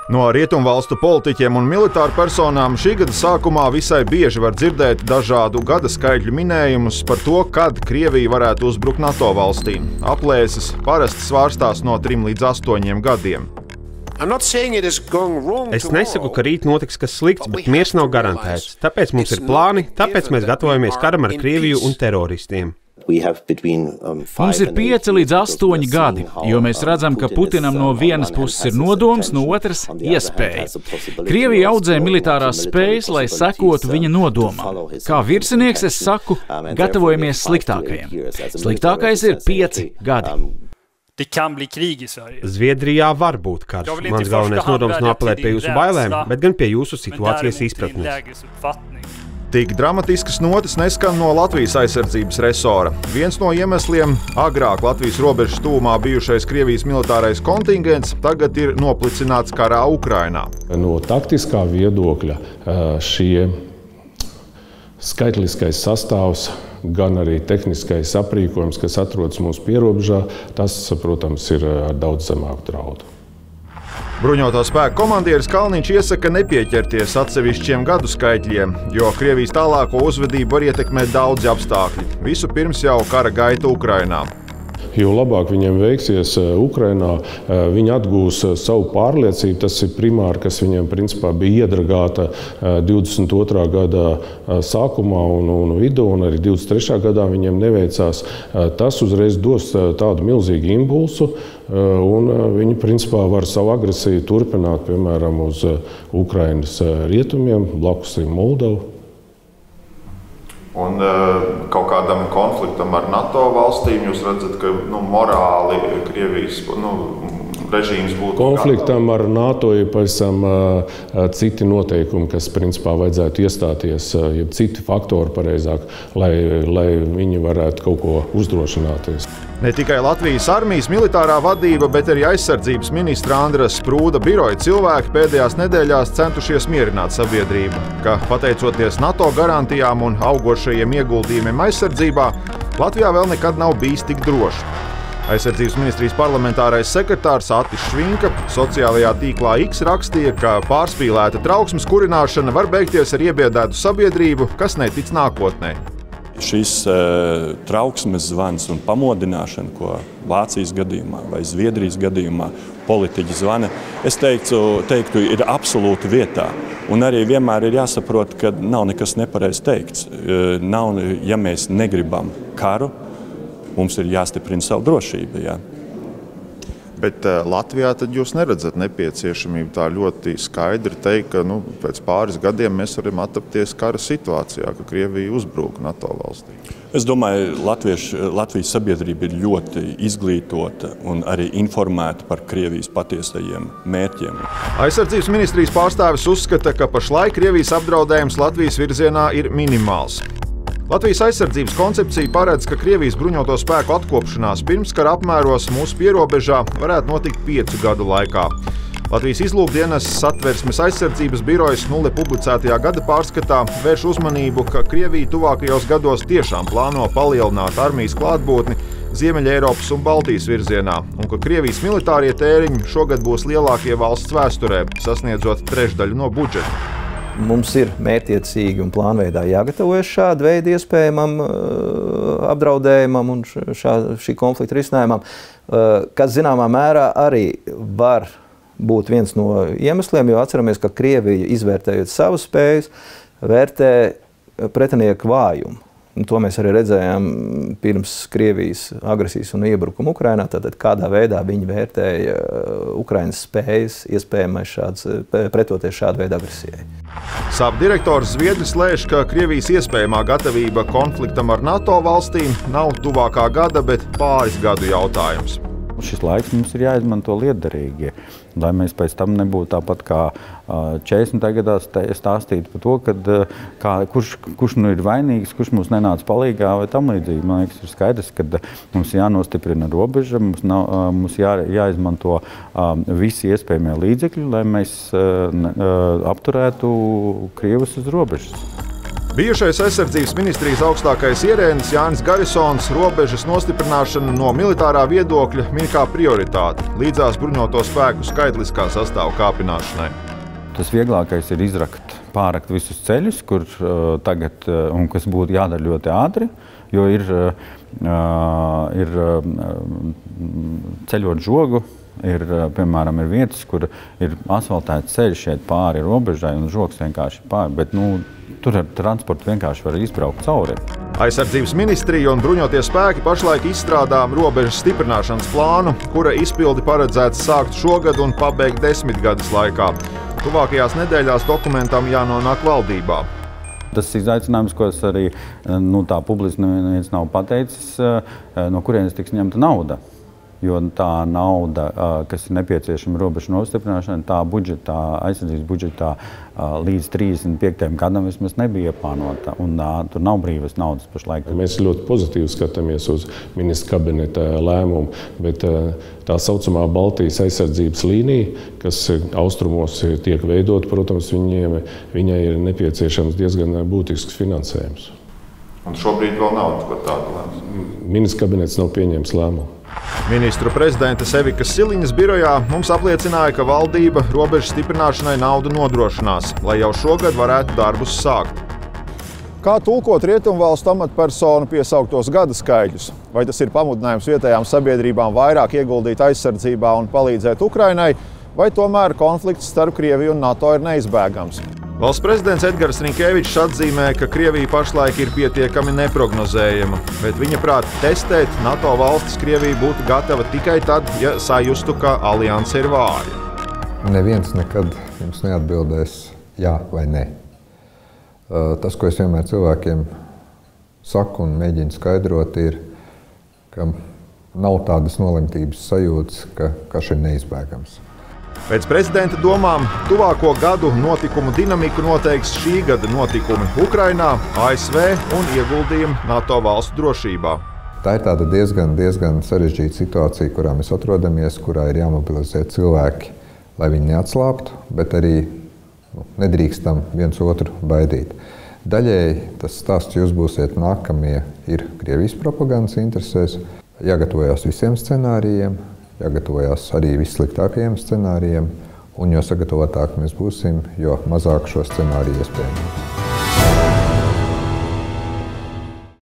No rietumvalstu politiķiem un militāru personām šī gada sākumā visai bieži var dzirdēt dažādu gada skaitļu minējumus par to, kad Krievija varētu uzbrukt NATO valstīm. Aplēses parasti svārstās no 3 līdz 8 gadiem. Es nesaku, ka rīt notiks kas slikts, bet miers nav garantēts. Tāpēc mums ir plāni, tāpēc mēs gatavojamies karam ar Krieviju un teroristiem. Mums ir 5 līdz 8 gadi, jo mēs redzam, ka Putinam no vienas puses ir nodoms, no otras – iespēja. Krievija audzē militārās spējas, lai sekotu viņa nodomam. Kā virsinieks es saku, gatavojamies sliktākajam. Sliktākais ir 5 gadi. Zviedrijā var būt karš. Mans galvenais nodoms nav apelēt pie jūsu bailēm, bet gan pie jūsu situācijas izpratnes. Tik dramatiskas notis neskan no Latvijas aizsardzības resora. Viens no iemesliem – agrāk Latvijas robežas tūmā bijušais Krievijas militārais kontingents tagad ir noplicināts karā Ukrainā. No taktiskā viedokļa šie skaitliskais sastāvs, gan arī tehniskais aprīkojums, kas atrodas mūsu pierobežā, tas, protams, ir ar daudz zemāku draudu. Bruņoto spēku komandieris Kalniņš iesaka nepieķerties atsevišķiem gadu skaitļiem, jo Krievijas tālāko uzvedību var ietekmēt daudzi apstākļi. Visu pirms jau kara gaita Ukrainā. Jo labāk viņiem veiksies Ukrainā, viņi atgūs savu pārliecību. Tas ir primāri, kas viņiem principā bija iedragāta 22. gada sākumā un vidū, un arī 23. gadā viņiem neveicās. Tas uzreiz dos tādu milzīgu impulsu, un viņi principā var savu agresiju turpināt, piemēram, uz Ukrainas rietumiem, blakus ir Moldova. Un kaut kādam konfliktam ar NATO valstīm jūs redzat, ka morāli Krievijas režīms būtu... Konfliktam ar NATO ir pavisam citi noteikumi, kas principā vajadzētu iestāties, ja citi faktori pareizāk, lai viņi varētu kaut ko uzdrošināties. Ne tikai Latvijas armijas militārā vadība, bet arī aizsardzības ministra Andras Sprūda biroja cilvēki pēdējās nedēļās centušies mierināt sabiedrību, ka pateicoties NATO garantijām un augošajiem ieguldījumiem aizsardzībā, Latvijā vēl nekad nav bijis tik droši. Aizsardzības ministrijas parlamentārais sekretārs Atis Švinka sociālajā tīklā X rakstīja, ka pārspīlēta trauksmes kurināšana var beigties ar iebiedētu sabiedrību, kas netic nākotnē. Šis trauksmes zvans un pamodināšana, ko Vācijas gadījumā vai Zviedrijas gadījumā politiķi zvana, es teiktu, ir absolūti vietā. Un arī vienmēr ir jāsaprot, ka nav nekas nepareiz teikts. Ja mēs negribam karu, mums ir jāstiprina savu drošību. Jā. Bet Latvijā tad jūs neredzat nepieciešamību tā ļoti skaidri teikt, ka pēc pāris gadiem mēs varam attapties kara situācijā, ka Krievija uzbrūk NATO valstī. Es domāju, Latvijas sabiedrība ir ļoti izglītota un arī informēta par Krievijas patiesajiem mērķiem. Aizsardzības ministrijas pārstāvis uzskata, ka pašlaik Krievijas apdraudējums Latvijas virzienā ir minimāls. Latvijas aizsardzības koncepcija paredz, ka Krievijas bruņoto spēku atkopšanās pirmskara apmēros mūsu pierobežā varētu notikt 5 gadu laikā. Latvijas izlūkdienests Satversmes aizsardzības birojas nulle publicētajā gada pārskatā vērš uzmanību, ka Krievija tuvākajos gados tiešām plāno palielināt armijas klātbūtni Ziemeļeiropas un Baltijas virzienā, un ka Krievijas militārie tēriņi šogad būs lielākie valsts vēsturē, sasniedzot 1/3 no budžeta. Mums ir mērķiecīgi un plānveidā jāgatavojas šāda veida iespējamam apdraudējumam un šī konflikta risinājumam, kas zināmā mērā arī var būt viens no iemesliem, jo atceramies, ka Krievija, izvērtējot savas spējas, vērtē pretinieku vājumu. Un to mēs arī redzējām pirms Krievijas agresijas un iebrukuma Ukrainā, tātad kādā veidā viņi vērtēja Ukrainas spējas iespējamais pretoties šāda veida agresijai. SAP direktors Zviedris lēš, ka Krievijas iespējamā gatavība konfliktam ar NATO valstīm nav tuvākā gada, bet pāris gadu jautājums. Šis laiks mums ir jāizmanto lietderīgi, lai mēs pēc tam nebūtu tāpat kā 40. gadā stāstītu par to, kurš nu ir vainīgs, kurš mums nenāca palīgā vai tam līdzīgi. Man liekas, ir skaidrs, ka mums jānostiprina robeža, mums jāizmanto visi iespējamie līdzekļi, lai mēs apturētu Krievus uz robežas. Bijušais aizsardzības ministrijas augstākais ierēdnis Jānis Garisons robežas nostiprināšanu no militārā viedokļa min kā prioritāti līdzās bruņoto spēku skaitliskā sastāva kāpināšanai. Tas vieglākais ir pārrakt visus ceļus, kur tagad un kas būtu jādara ļoti ātri, jo ir ceļot žogu. Piemēram, ir vietas, kur ir asfaltēts ceļš šeit pāri robežai un žogs vienkārši pāri, bet tur ar transportu vienkārši var izbraukt cauri. Aizsardzības ministrija un bruņotie spēki pašlaik izstrādā robežas stiprināšanas plānu, kura izpildi paredzēts sākt šogad un pabeigt 10 gadus laikā. Tuvākajās nedēļās dokumentam jānonāk valdībā. Tas izaicinājums, ko es arī tā publiski neviens nav pateicis, no kurienes tiks ņemta nauda. Jo tā nauda, kas ir nepieciešama robežu nostiprināšanai, tā budžetā, aizsardzības budžetā līdz 35. gadam vismaz nebija ieplānota. Un tur nav brīvas naudas pašlaik. Mēs ļoti pozitīvi skatāmies uz ministra kabineta lēmumu, bet tā saucamā Baltijas aizsardzības līnija, kas austrumos tiek veidot, protams, viņai ir nepieciešams diezgan būtisks finansējums. Un šobrīd vēl nav tāda lēmuma. Ministra kabinets nav pieņēmis lēmumu. Ministru prezidenta Sevikas Siliņas birojā mums apliecināja, ka valdība robežas stiprināšanai naudu nodrošinās, lai jau šogad varētu darbus sākt. Kā tulkot rietumvalstu amatpersonu piesauktos gada skaitļus? Vai tas ir pamudinājums vietējām sabiedrībām vairāk ieguldīt aizsardzībā un palīdzēt Ukrainai, vai tomēr konflikts starp Krieviju un NATO ir neizbēgams? Valsts prezidents Edgars Rinkēvičs atzīmē, ka Krievija pašlaik ir pietiekami neprognozējama, bet viņa prāt testēt NATO valstis Krievija būtu gatava tikai tad, ja sajustu, ka alianse ir vāja. Neviens nekad jums neatbildēs jā vai nē. Tas, ko es vienmēr cilvēkiem saku un mēģinu skaidrot, ir, ka nav tādas nolemtības sajūtas, ka karš ir neizbēgams. Pēc prezidenta domām, tuvāko gadu notikumu dinamiku noteiks šī gada notikumi Ukrainā, ASV un ieguldījumi NATO valstu drošībā. Tā ir tāda diezgan sarežģīta situācija, kurā mēs atrodamies, kurā ir jāmobilizē cilvēki, lai viņi neatslāptu, bet arī nedrīkstam viens otru baidīt. Daļēji tas stāsts jūs būsiet nākamie ir Krievijas propagandas interesēs, jāgatavojās visiem scenārijiem, jāgatavojās arī vissliktākajiem scenārijiem, un jo sagatavotāk mēs būsim, jo mazāk šo scenāriju iespējams.